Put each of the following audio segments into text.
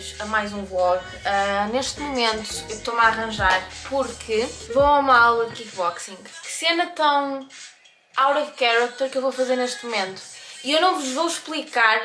bem-vindos a mais um vlog. Neste momento eu estou-me a arranjar porque vou a uma aula de kickboxing. Que cena tão out of character que eu vou fazer neste momento. E eu não vos vou explicar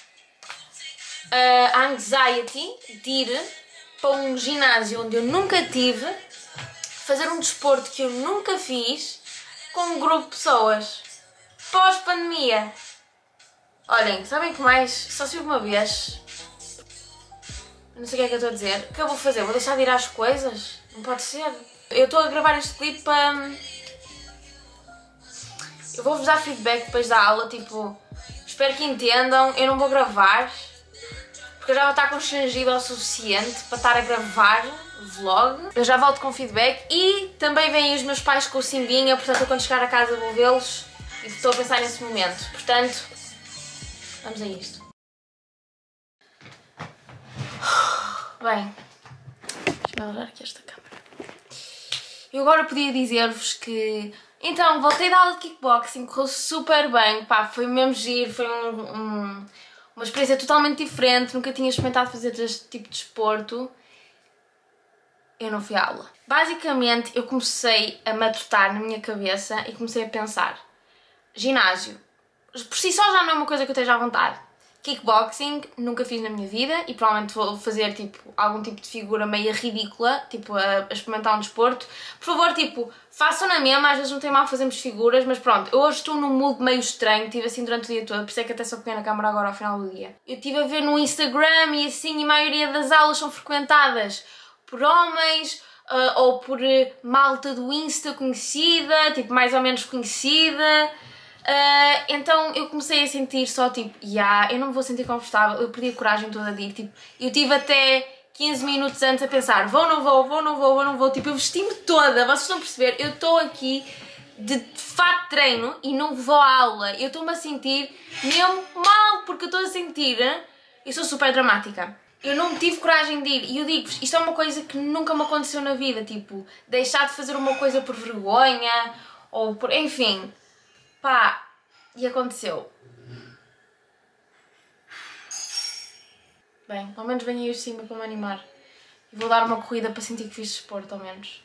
a anxiety de ir para um ginásio onde eu nunca tive, fazer um desporto que eu nunca fiz com um grupo de pessoas pós-pandemia. Olhem, sabem que mais? Só se uma vez. Eu não sei o que é que eu estou a dizer. O que eu vou fazer? Vou deixar de ir às coisas? Não pode ser. Eu estou a gravar este clipe para... Eu vou-vos dar feedback depois da aula, tipo... Espero que entendam. Eu não vou gravar, porque eu já vou estar constrangida o suficiente para estar a gravar o vlog. Eu já volto com feedback e também vêm os meus pais com o Simbinha, portanto eu quando chegar a casa vou vê-los e estou a pensar nesse momento. Portanto, vamos a isto. Bem, deixa-me olhar aqui esta câmera. Eu agora podia dizer-vos que... Então, voltei da aula de kickboxing, correu super bem, pá, foi mesmo giro, foi uma experiência totalmente diferente, nunca tinha experimentado fazer este tipo de desporto. Eu não fui à aula. Basicamente, eu comecei a matutar na minha cabeça e comecei a pensar: ginásio, por si só já não é uma coisa que eu esteja à vontade. Kickboxing, nunca fiz na minha vida e provavelmente vou fazer tipo algum tipo de figura meio ridícula, tipo a experimentar um desporto. Por favor, tipo, façam na mesma, às vezes não tem mal fazermos figuras, mas pronto, eu hoje estou num mood meio estranho, estive assim durante o dia todo, por isso é que até só peguei na câmera agora ao final do dia. Eu estive a ver no Instagram e assim, a maioria das aulas são frequentadas por homens ou por malta do Insta conhecida, tipo mais ou menos conhecida. Então eu comecei a sentir só tipo, eu não me vou sentir confortável, eu perdi a coragem toda de ir, tipo, eu tive até 15 minutos antes a pensar, vou, não vou, tipo, eu vesti-me toda, vocês estão a perceber, eu estou aqui de fato de treino e não vou à aula, eu estou-me a sentir mesmo mal, porque eu estou a sentir, eu sou super dramática. Eu não tive coragem de ir e eu digo-vos, isto é uma coisa que nunca me aconteceu na vida, tipo, deixar de fazer uma coisa por vergonha, ou por, enfim... Pá, e aconteceu. Bem, ao menos venho aí de cima para me animar. E vou dar uma corrida para sentir que fiz desporto, ao menos.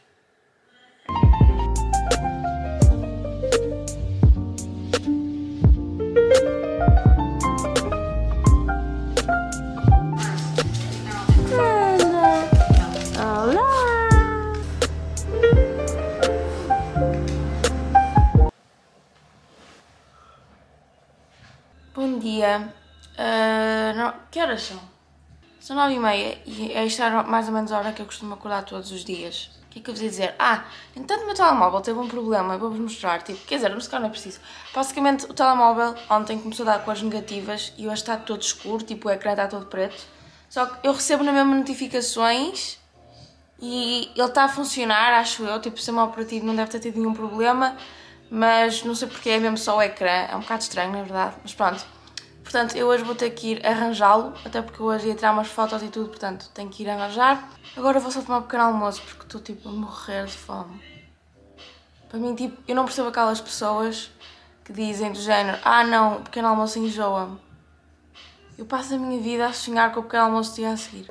Bom dia. Que horas são? São 9h30 e esta é mais ou menos a hora que eu costumo acordar todos os dias. O que é que eu vos ia dizer? Entanto o meu telemóvel teve um problema, eu vou-vos mostrar, tipo, quer dizer, não é preciso. Basicamente o telemóvel ontem começou a dar cores negativas e hoje está todo escuro, tipo o ecrã está todo preto. Só que eu recebo na mesma notificações e ele está a funcionar, acho eu, tipo o sistema operativo não deve ter tido nenhum problema. Mas não sei porque é mesmo só o ecrã, é um bocado estranho na verdade, mas pronto. Portanto, eu hoje vou ter que ir arranjá-lo, até porque hoje ia tirar umas fotos e tudo, portanto tenho que ir arranjar. Agora vou só tomar um pequeno almoço porque estou tipo a morrer de fome. Para mim, tipo, eu não percebo aquelas pessoas que dizem do género, não, o pequeno almoço enjoa-me. Eu passo a minha vida a sonhar com o pequeno almoço do dia a seguir.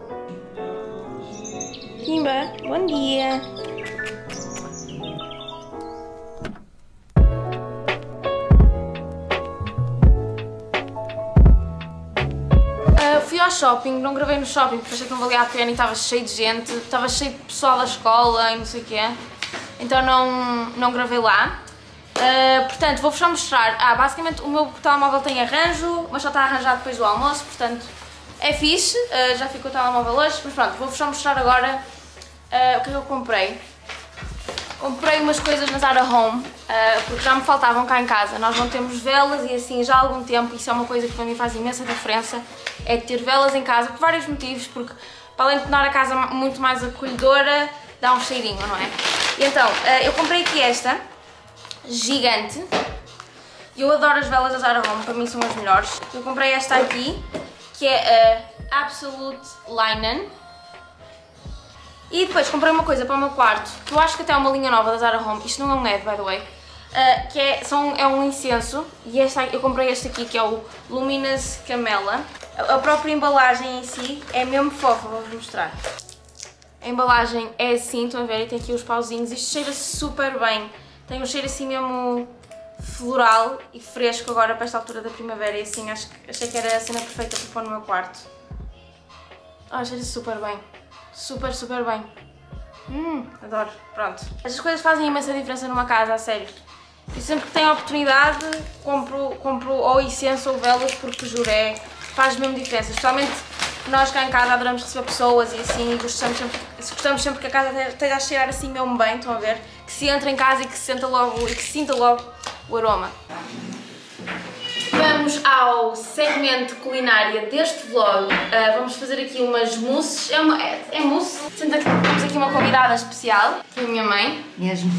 Kimba, bom dia! Fui ao shopping, não gravei no shopping porque achei que não valia a pena e estava cheio de gente, estava cheio de pessoal da escola e não sei o quê, então não gravei lá. Portanto, vou-vos só mostrar, basicamente o meu telemóvel tem arranjo, mas só está arranjado depois do almoço, portanto é fixe, já ficou o telemóvel hoje, mas pronto, vou-vos só mostrar agora o que é que eu comprei. Comprei umas coisas na Zara Home, porque já me faltavam cá em casa. Nós não temos velas e assim já há algum tempo, isso é uma coisa que para mim faz imensa diferença, é ter velas em casa, por vários motivos, porque para além de tornar a casa muito mais acolhedora, dá um cheirinho, não é? E então, eu comprei aqui esta, gigante, eu adoro as velas da Zara Home, para mim são as melhores. Eu comprei esta aqui, que é a Absolute Linen. E depois comprei uma coisa para o meu quarto, que eu acho que até é uma linha nova da Zara Home, isto não é um LED, by the way, que é um incenso, e eu comprei este aqui que é o Luminous Camela. A própria embalagem em si é mesmo fofa, vou-vos mostrar. A embalagem é assim, estão a ver, e tem aqui os pauzinhos, isto cheira super bem, tem um cheiro assim mesmo floral e fresco agora para esta altura da primavera e assim, achei que era a cena perfeita para pôr no meu quarto. Cheira super bem, super bem. Adoro, pronto. Estas coisas fazem imensa diferença numa casa, a sério. E sempre que tenho a oportunidade, compro ou incenso ou velas, porque juro, faz mesmo diferença. Especialmente nós cá em casa adoramos receber pessoas e assim, e gostamos sempre que a casa esteja a cheirar assim mesmo bem, estão a ver? Que se entra em casa e que se sinta logo o aroma. Vamos ao segmento culinária deste vlog. Vamos fazer aqui umas mousses. É mousse. Temos aqui uma convidada especial, que é a minha mãe. Mesmo.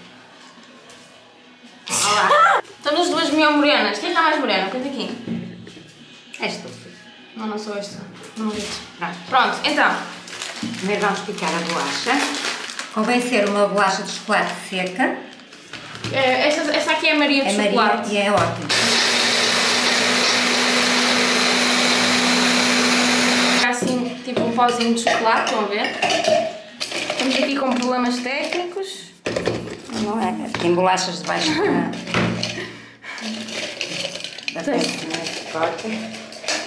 Olá. Estamos as duas meio morenas. Quem está mais morena? Conta aqui. És tu. Não sou esta. Não vejo. Pronto, então. Primeiro vamos picar a bolacha. Convém ser uma bolacha de chocolate seca. Esta aqui é a Maria de chocolate. Maria, e é ótimo. Assim, tipo um pozinho de chocolate, estão a ver? Estamos aqui com problemas técnicos. Não é? Tem bolachas debaixo da peça que corta.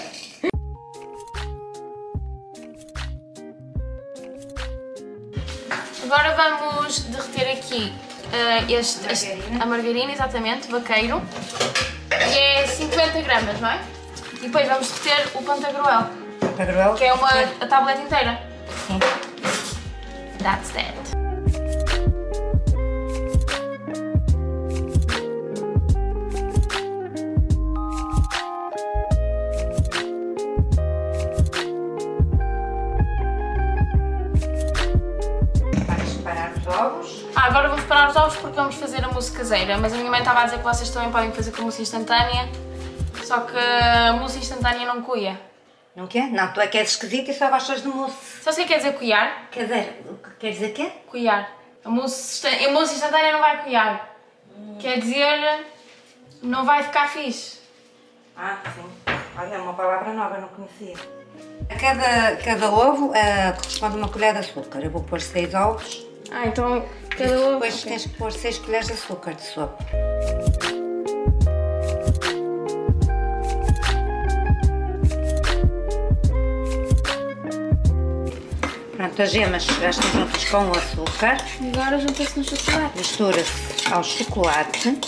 Agora vamos derreter aqui a margarina, exatamente, vaqueiro. E é 50 gramas, não é? E depois vamos derreter o pantagruel. Que é a tableta inteira. Sim. That's that. Agora vamos preparar os ovos porque vamos fazer a mousse caseira, mas a minha mãe estava a dizer que vocês também podem fazer com mousse instantânea, só que a mousse instantânea não coia. Não quer? Não, tu é que és esquisita e só gostas de mousse. Só sei o que quer dizer coiar? Quer dizer quê? Coiar. A mousse instantânea não vai coiar. Quer dizer, não vai ficar fixe. Sim. Olha, é uma palavra nova, não conhecia. A cada ovo corresponde a uma colher de açúcar. Eu vou pôr 6 ovos. Então cada ovo... Depois tens que pôr 6 colheres de açúcar de sopa. Pronto, as gemas já estão juntas com o açúcar. Agora junta-se no chocolate. Mistura-se ao chocolate.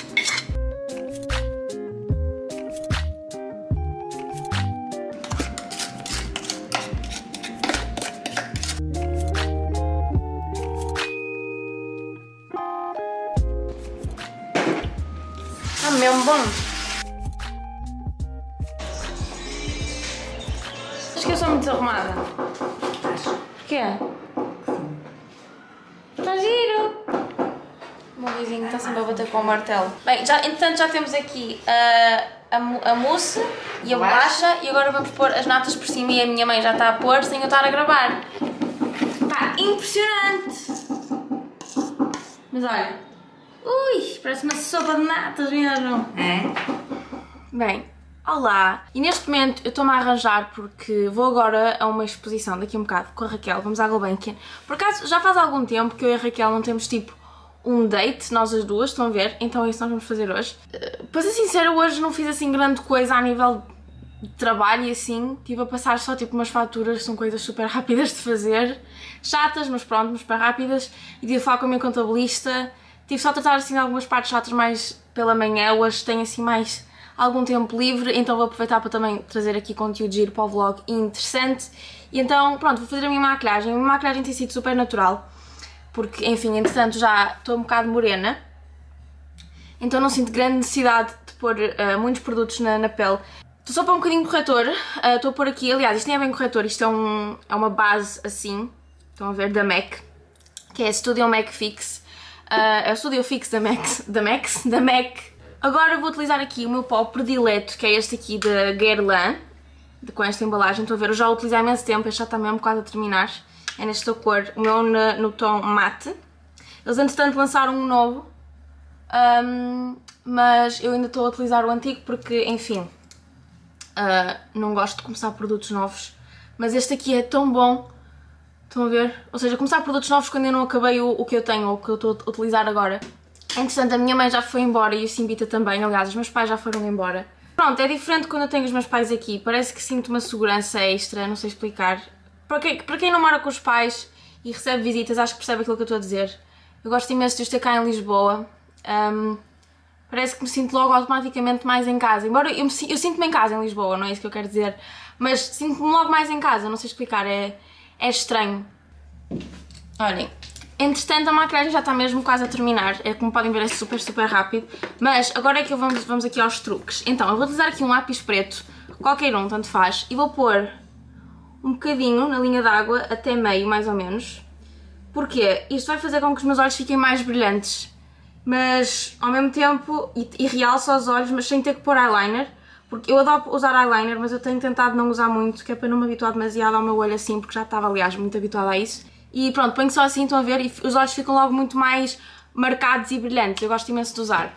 Mesmo bom. Acho que eu sou muito desarrumada. Porquê? Está giro. O meu vizinho está sempre a bater com o martelo. Bem, entretanto já temos aqui a mousse e a bolacha e agora vamos pôr as natas por cima e a minha mãe já está a pôr sem eu estar a gravar. Pá, impressionante! Mas olha... Ui, parece uma sopa de natas mesmo. Bem, olá. E neste momento eu estou-me a arranjar porque vou agora a uma exposição daqui a um bocado com a Raquel. Vamos à Gulbenkian. Por acaso, já faz algum tempo que eu e a Raquel não temos tipo um date, nós as duas, estão a ver? Então é isso que nós vamos fazer hoje. Para ser sincera, hoje não fiz assim grande coisa a nível de trabalho e assim. Estive a passar só tipo umas faturas, que são coisas super rápidas de fazer. Chatas, mas pronto, mas super rápidas. E tive a falar com a minha contabilista. Tive só a tratar assim de algumas partes chatas mais pela manhã, hoje tenho assim mais algum tempo livre, então vou aproveitar para também trazer aqui conteúdo giro para o vlog interessante. E então, pronto, vou fazer a minha maquilhagem. A minha maquilhagem tem sido super natural, porque, enfim, entretanto já estou um bocado morena, então não sinto grande necessidade de pôr muitos produtos na pele. Estou só a pôr um bocadinho de corretor, estou a pôr aqui, aliás, isto nem é bem corretor, isto é uma base assim, estão a ver, da MAC, que é a Studio MAC Fix. É o Studio Fix da MAC. Agora vou utilizar aqui o meu pó predileto, que é este aqui da Guerlain, com esta embalagem. Estão a ver, eu já o utilizei há imenso tempo, este já está mesmo quase a terminar. É nesta cor, o meu no tom mate. Eles entretanto lançaram um novo, mas eu ainda estou a utilizar o antigo porque, enfim, não gosto de começar produtos novos. Mas este aqui é tão bom, estão a ver? Ou seja, começar produtos novos quando eu não acabei o que eu tenho ou o que eu estou a utilizar agora. Entretanto, a minha mãe já foi embora e o Simbita também, aliás, os meus pais já foram embora. Pronto, é diferente quando eu tenho os meus pais aqui, parece que sinto uma segurança extra, não sei explicar. Para quem não mora com os pais e recebe visitas, acho que percebe aquilo que eu estou a dizer. Eu gosto imenso de os ter cá em Lisboa. Parece que me sinto logo automaticamente mais em casa. Embora eu sinto-me em casa em Lisboa, não é isso que eu quero dizer. Mas sinto-me logo mais em casa, não sei explicar, é estranho. Olhem, entretanto a maquilhagem já está mesmo quase a terminar. É, como podem ver, é super, super rápido. Mas agora é que vamos aqui aos truques. Então, eu vou utilizar aqui um lápis preto, qualquer um, tanto faz. E vou pôr um bocadinho na linha d'água, até meio, mais ou menos. Porquê? Isto vai fazer com que os meus olhos fiquem mais brilhantes. Mas, ao mesmo tempo, e realça os olhos, mas sem ter que pôr eyeliner. Porque eu adoro usar eyeliner, mas eu tenho tentado não usar muito, que é para não me habituar demasiado ao meu olho assim, porque já estava, aliás, muito habituada a isso. E pronto, ponho só assim, estão a ver, e os olhos ficam logo muito mais marcados e brilhantes. Eu gosto imenso de usar.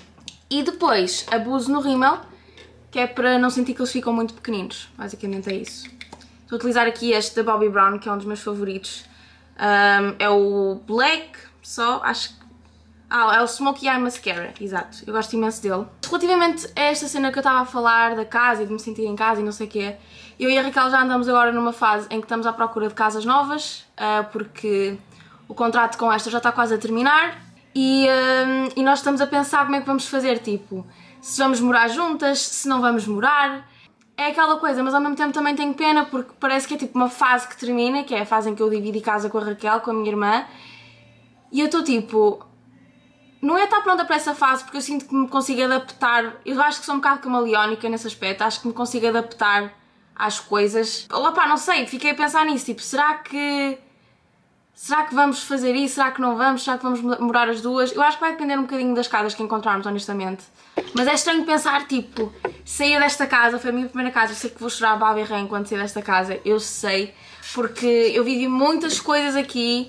E depois, abuso no rímel, que é para não sentir que eles ficam muito pequeninos. Basicamente é isso. Estou a utilizar aqui este da Bobbi Brown, que é um dos meus favoritos. É o Black, só, acho que... é o Smokey Eye Mascara, exato, eu gosto imenso dele. Relativamente a esta cena que eu estava a falar da casa e de me sentir em casa e não sei o quê, eu e a Raquel já andamos agora numa fase em que estamos à procura de casas novas, porque o contrato com esta já está quase a terminar e nós estamos a pensar como é que vamos fazer, tipo, se vamos morar juntas, se não vamos morar. É aquela coisa, mas ao mesmo tempo também tenho pena porque parece que é tipo uma fase que termina, que é a fase em que eu dividi casa com a Raquel, com a minha irmã, e eu estou tipo... Não é estar pronta para essa fase, porque eu sinto que me consigo adaptar. Eu acho que sou um bocado camaleónica nesse aspecto, acho que me consigo adaptar às coisas. Lá pá, não sei, fiquei a pensar nisso, tipo, será que vamos fazer isso? Será que não vamos? Será que vamos morar as duas? Eu acho que vai depender um bocadinho das casas que encontrarmos, honestamente. Mas é estranho pensar, tipo, sair desta casa, foi a minha primeira casa, eu sei que vou chorar a baba e rém quando sair desta casa, eu sei, porque eu vivi muitas coisas aqui,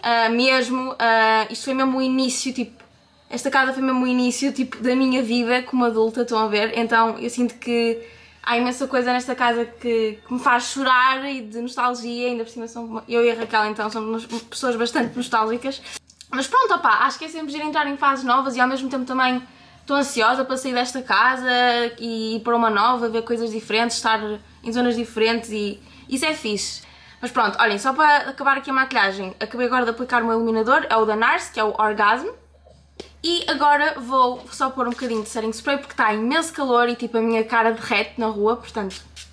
isto foi mesmo o início, tipo, esta casa foi mesmo o início, tipo, da minha vida como adulta, estão a ver? Então eu sinto que há imensa coisa nesta casa que me faz chorar e de nostalgia, ainda por cima eu e a Raquel então somos pessoas bastante nostálgicas. Mas pronto, opá, acho que é sempre giro entrar em fases novas e ao mesmo tempo também estou ansiosa para sair desta casa e ir para uma nova, ver coisas diferentes, estar em zonas diferentes e isso é fixe. Mas pronto, olhem, só para acabar aqui a maquilhagem, acabei agora de aplicar o meu iluminador, é o da NARS, que é o Orgasm. E agora vou só pôr um bocadinho de setting spray porque está imenso calor e tipo a minha cara derrete na rua, portanto...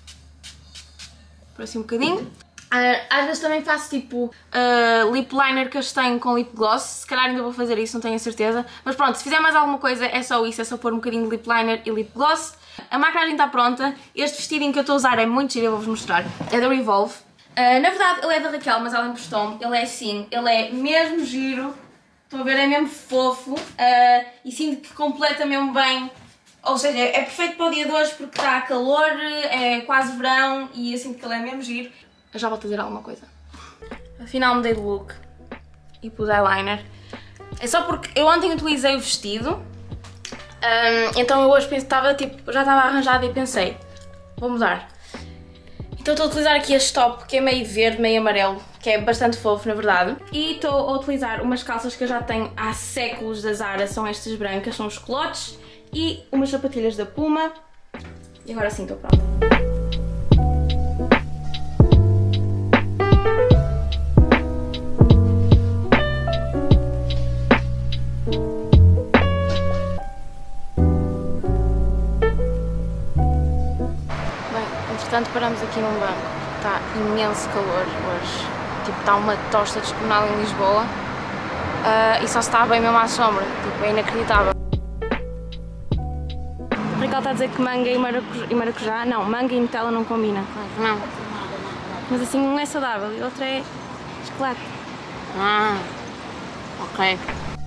Por assim um bocadinho. Às vezes também faço tipo lip liner castanho com lip gloss, se calhar ainda vou fazer isso, não tenho a certeza. Mas pronto, se fizer mais alguma coisa é só isso, é só pôr um bocadinho de lip liner e lip gloss. A maquilhagem está pronta, este vestidinho que eu estou a usar é muito giro, eu vou-vos mostrar. É da Revolve. Na verdade ele é da Raquel, mas ela emprestou-me, ele é assim, ele é mesmo giro. Estão a ver, é mesmo fofo e sinto que completa mesmo bem, ou seja, é perfeito para o dia de hoje porque está calor, é quase verão e eu sinto que ele é mesmo giro. Eu já vou dizer alguma coisa. Afinal mudei de look e pus eyeliner. É só porque eu ontem utilizei o vestido, então eu hoje pensava, tipo, já estava arranjada e pensei, vou mudar. Então estou a utilizar aqui este top que é meio verde, meio amarelo, que é bastante fofo na verdade. E estou a utilizar umas calças que eu já tenho há séculos da Zara, são estas brancas, são os culottes. E umas sapatilhas da Puma. E agora sim estou pronta. Entretanto paramos aqui num banco, está imenso calor hoje, tipo está uma tosta descomunal em Lisboa e só se está bem mesmo à sombra, tipo é inacreditável. O Raquel está a dizer que manga e maracujá, não, manga e Nutella não combina. Não. Mas assim um é saudável e o outro é chocolate. Ok.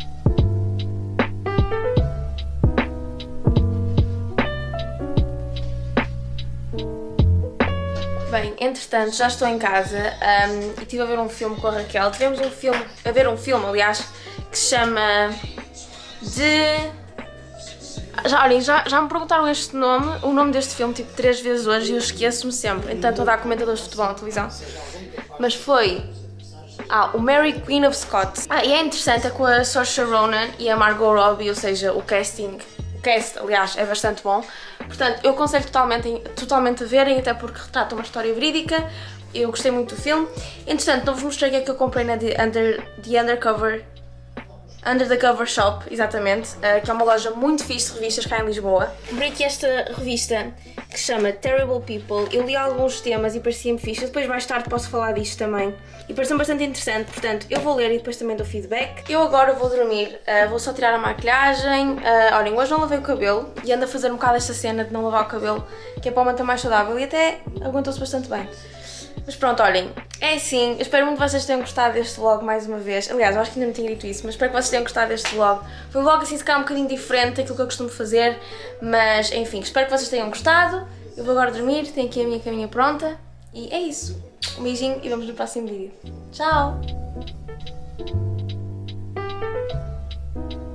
Bem, entretanto já estou em casa e estive a ver um filme com a Raquel. Tivemos a ver um filme, aliás, que se chama Olhem, já me perguntaram o nome deste filme tipo 3 vezes hoje e eu esqueço-me sempre. Então estou a dar comentadores de futebol na televisão. Mas foi... o Mary Queen of Scots. E é interessante, é com a Saoirse Ronan e a Margot Robbie, ou seja, o cast, aliás, é bastante bom. Portanto, eu aconselho totalmente a verem, até porque retrata uma história verídica. Eu gostei muito do filme. Entretanto, não vos mostrei o que é que eu comprei na Under the Cover Shop, exatamente, que é uma loja muito fixe de revistas cá em Lisboa. Comprei aqui esta revista que se chama Terrible People. Eu li alguns temas e parecia-me fixe. Depois mais tarde posso falar disto também. E pareceu-me bastante interessante, portanto eu vou ler e depois também dou feedback. Eu agora vou dormir, vou só tirar a maquilhagem. Olhem, hoje não lavei o cabelo e ando a fazer um bocado esta cena de não lavar o cabelo, que é para manter mais saudável e até aguentou-se bastante bem. Mas pronto, olhem, é assim, eu espero muito que vocês tenham gostado deste vlog mais uma vez. Aliás, eu acho que ainda não tinha dito isso, mas espero que vocês tenham gostado deste vlog. Foi um vlog assim, se calhar um bocadinho diferente daquilo que eu costumo fazer, mas enfim, espero que vocês tenham gostado. Eu vou agora dormir, tenho aqui a minha caminha pronta e é isso. Um beijinho e vemos no próximo vídeo. Tchau!